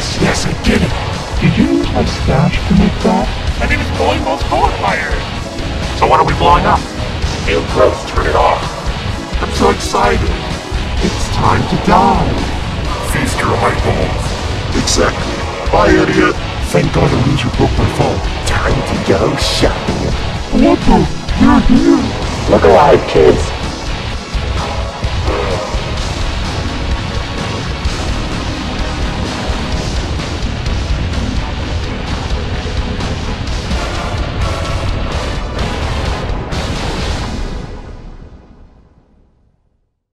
Yes, I did it. Did you use my stash to make that? I think it's blowing most forward fire. So what are we blowing up? Hey, Gross, turn it off. I'm so excited. It's time to die. Feast your eyeballs. Exactly. Bye, idiot. Thank God a loser broke my fall. Time to go shopping. What the? You're here? Look alive, kids.